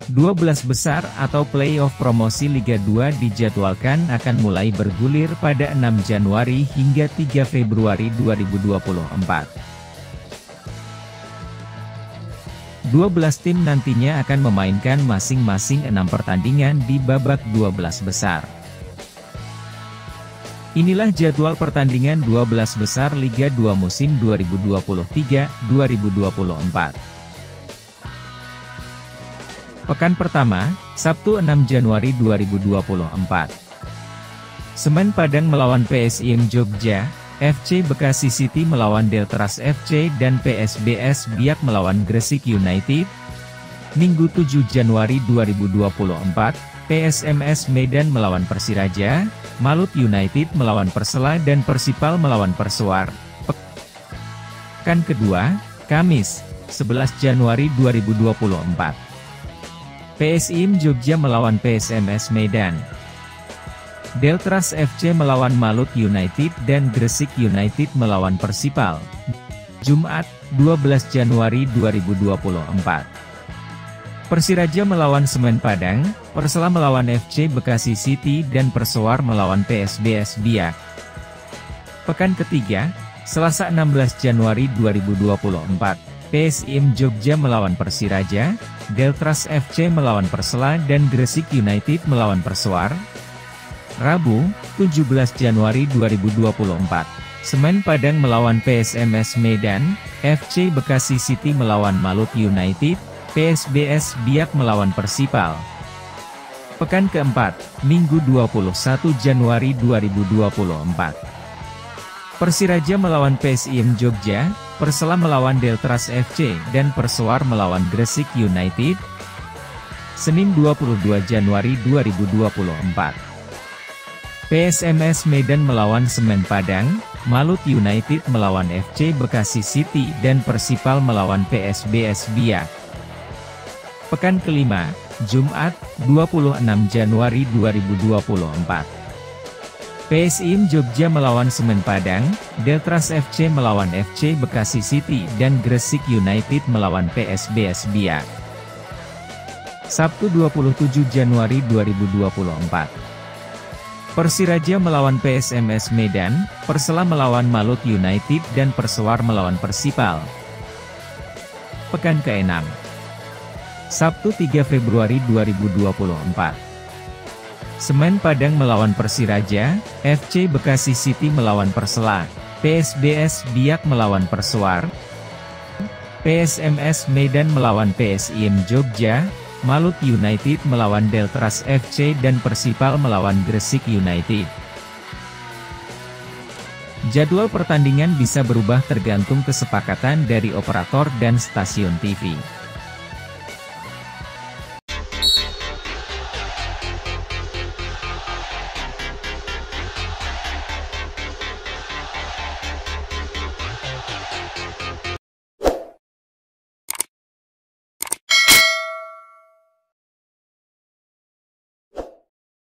12 besar atau playoff promosi Liga 2 dijadwalkan akan mulai bergulir pada 6 Januari hingga 3 Februari 2024. 12 tim nantinya akan memainkan masing-masing 6 pertandingan di babak 12 besar. Inilah jadwal pertandingan 12 besar Liga 2 musim 2023-2024. Pekan pertama, Sabtu 6 Januari 2024. Semen Padang melawan PSIM Jogja, FC Bekasi City melawan Deltras FC dan PSBS Biak melawan Gresik United. Minggu 7 Januari 2024, PSMS Medan melawan Persiraja, Malut United melawan Persela dan Persipal melawan Persuar. Pekan kedua, Kamis, 11 Januari 2024. PSIM Jogja melawan PSMS Medan. Deltras FC melawan Malut United dan Gresik United melawan Persipal. Jumat, 12 Januari 2024. Persiraja melawan Semen Padang, Persela melawan FC Bekasi City dan Persuar melawan PSBS Biak. Pekan ketiga, Selasa 16 Januari 2024. PSIM Jogja melawan Persiraja, Deltras FC melawan Persela dan Gresik United melawan Persuar. Rabu, 17 Januari 2024. Semen Padang melawan PSMS Medan, FC Bekasi City melawan Malut United, PSBS Biak melawan Persipal. Pekan keempat, Minggu 21 Januari 2024. Persiraja melawan PSIM Jogja, Persela melawan Deltras FC dan Persuar melawan Gresik United. Senin 22 Januari 2024. PSMS Medan melawan Semen Padang, Malut United melawan FC Bekasi City dan Persipal melawan PSBS Biak. Pekan kelima, Jumat, 26 Januari 2024. PSIM Jogja melawan Semen Padang, Deltras FC melawan FC Bekasi City dan Gresik United melawan PSBS Biak. Sabtu 27 Januari 2024. Persiraja melawan PSMS Medan, Persela melawan Malut United dan Persuar melawan Persipal. Pekan ke-6. Sabtu 3 Februari 2024. Semen Padang melawan Persiraja, FC Bekasi City melawan Persela, PSBS Biak melawan Persuar, PSMS Medan melawan PSIM Jogja, Malut United melawan Deltras FC dan Persipal melawan Gresik United. Jadwal pertandingan bisa berubah tergantung kesepakatan dari operator dan stasiun TV.